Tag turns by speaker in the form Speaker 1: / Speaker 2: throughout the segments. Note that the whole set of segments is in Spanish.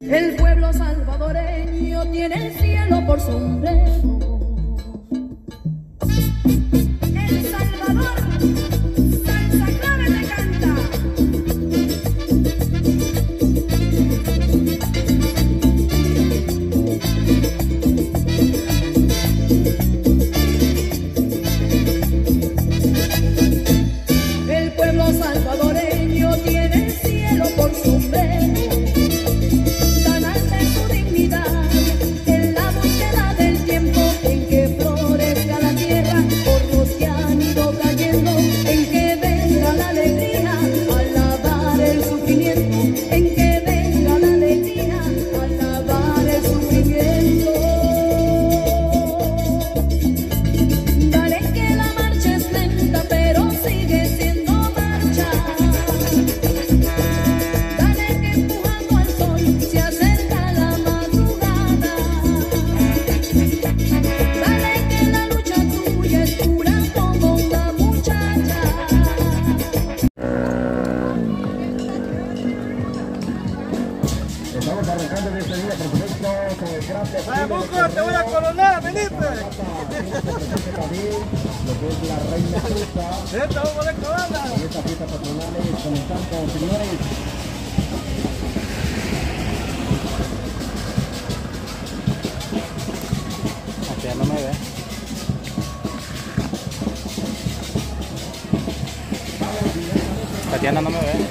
Speaker 1: El pueblo salvadoreño tiene el cielo por sombrero. El Salvador, salsa clave te canta. El pueblo salvadoreño tiene el cielo por sombrero.
Speaker 2: Estamos arrancando en este día, por supuesto, con el gran desfile.
Speaker 3: ¡Vaya, Buco, te voy a coronar, Felipe!
Speaker 2: Lo que es la Reina Cruza.
Speaker 3: ¡Esta vamos a corona!
Speaker 2: Y esta fiesta patronal es comenzando, señores.
Speaker 4: Tatiana no me ve. Tatiana no me ve.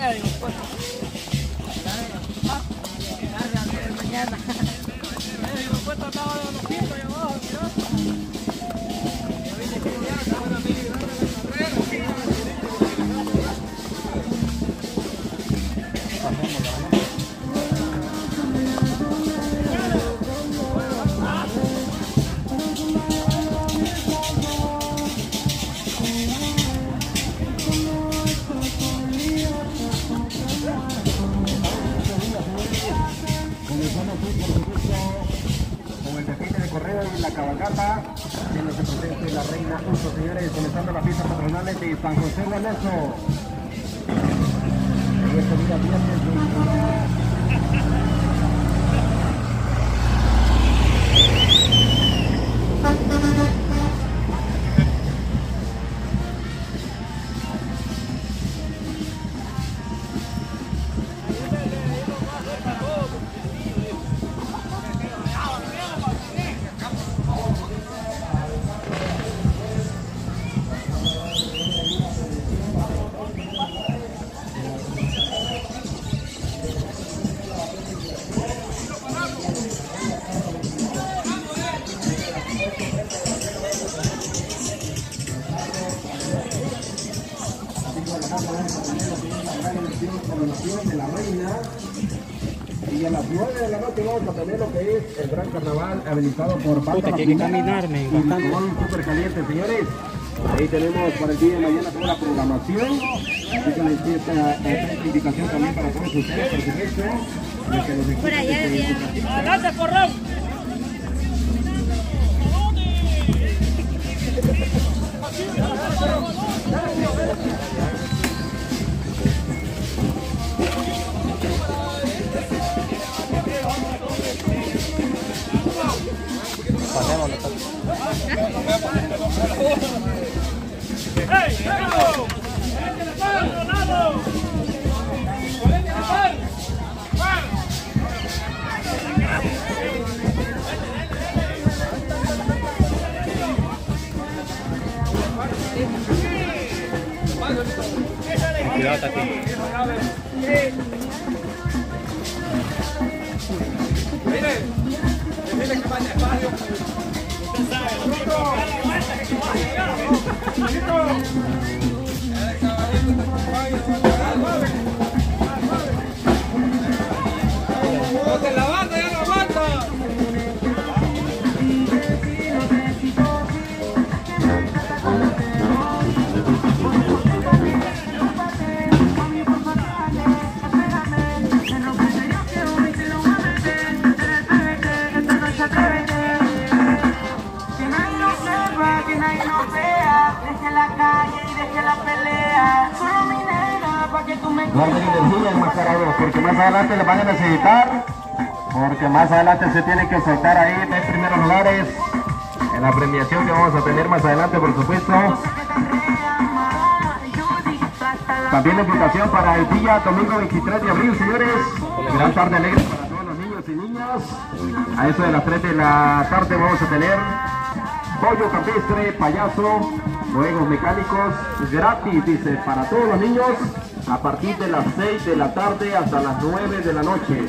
Speaker 2: La cabalgata, haciéndose presente la reina Uso, señores, comenzando las fiestas patronales de San José de Alonso. En este día viernes 21. De la reina, y a las 9 de la noche vamos a tener lo que es el gran carnaval habilitado por Banda
Speaker 4: Puta, que hay que caminarme bastante.
Speaker 2: Súper caliente, señores. Ahí tenemos para el día de mañana toda la programación. Así que esta invitación también para todos ustedes, por supuesto.
Speaker 1: Por allá,
Speaker 3: ¡Adelante, porrón!
Speaker 4: Pasémoslo. Cuidado, Tati.
Speaker 3: Dile que vaya despacio. Usted sabe, porque la banda ya no aguanta.
Speaker 2: Guarden energía enmascarados, porque más adelante les van a necesitar, porque más adelante se tienen que soltar ahí en primeros lugares en la premiación que vamos a tener más adelante, por supuesto. También la invitación para el día domingo 23 de abril, señores, gran tarde alegre para todos los niños y niñas. A eso de las 3 de la tarde vamos a tener pollo campestre, payaso, juegos mecánicos gratis, dice, para todos los niños, a partir de las 6 de la tarde hasta las 9 de la noche.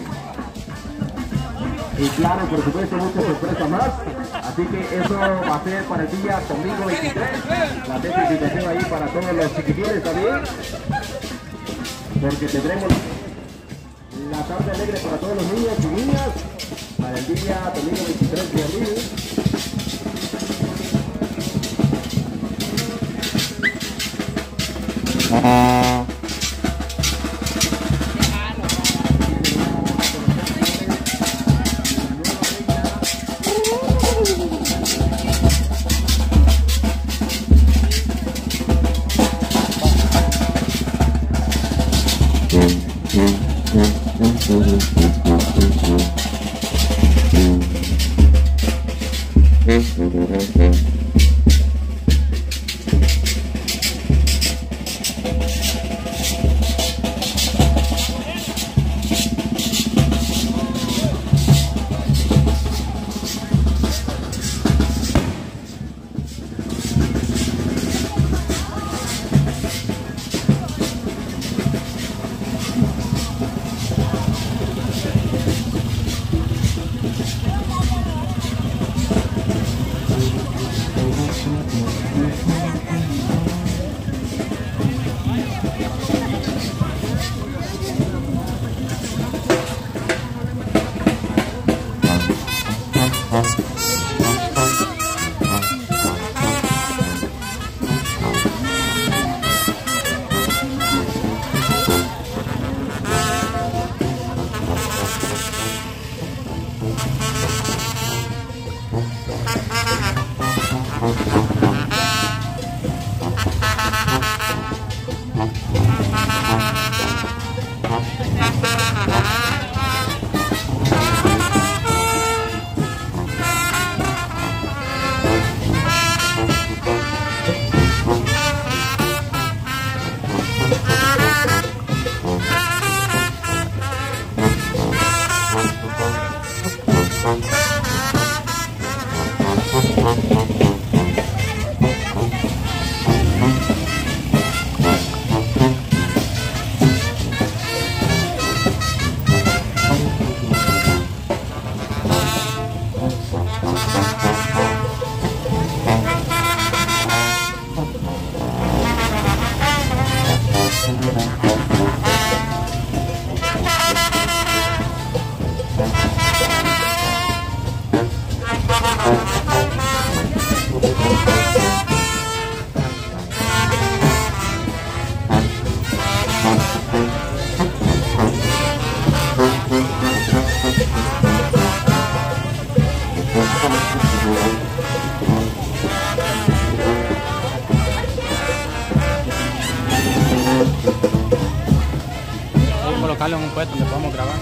Speaker 2: Y claro, por supuesto, muchas sorpresas más. Así que eso va a ser para el día domingo 23. La invitación ahí para todos los chiquitines también. Porque tendremos la tarde alegre para todos los niños y niñas para el día domingo 23 de abril.
Speaker 4: Voy a colocarlo en un puesto donde podamos grabar.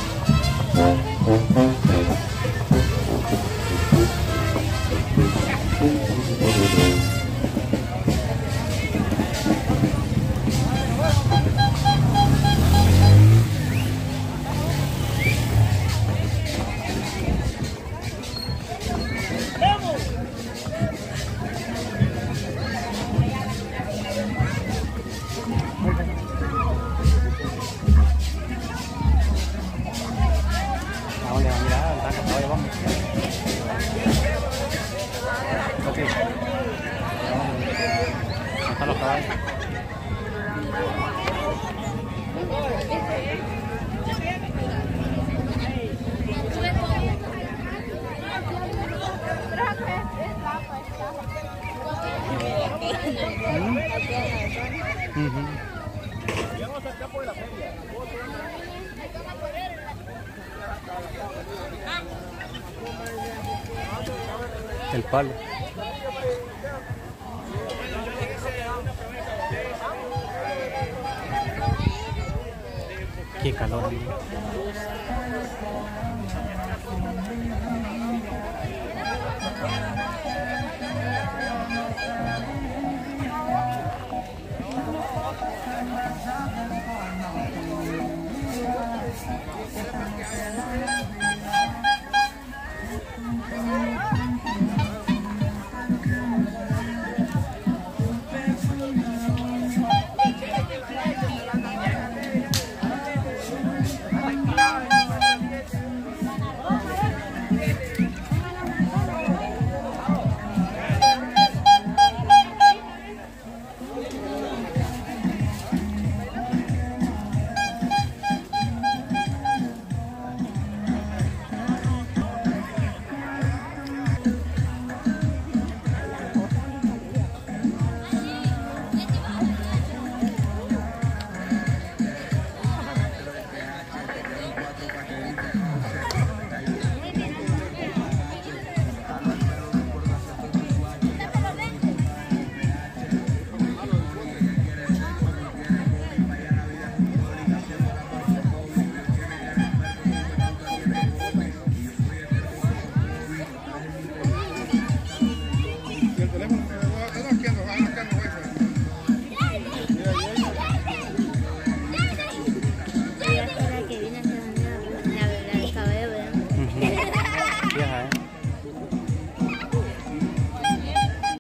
Speaker 4: ¿A dónde va a mirar? ¿Dónde está el caballo? Vamos. Ok. ¿Dónde están los caballos? El palo. Qué calor.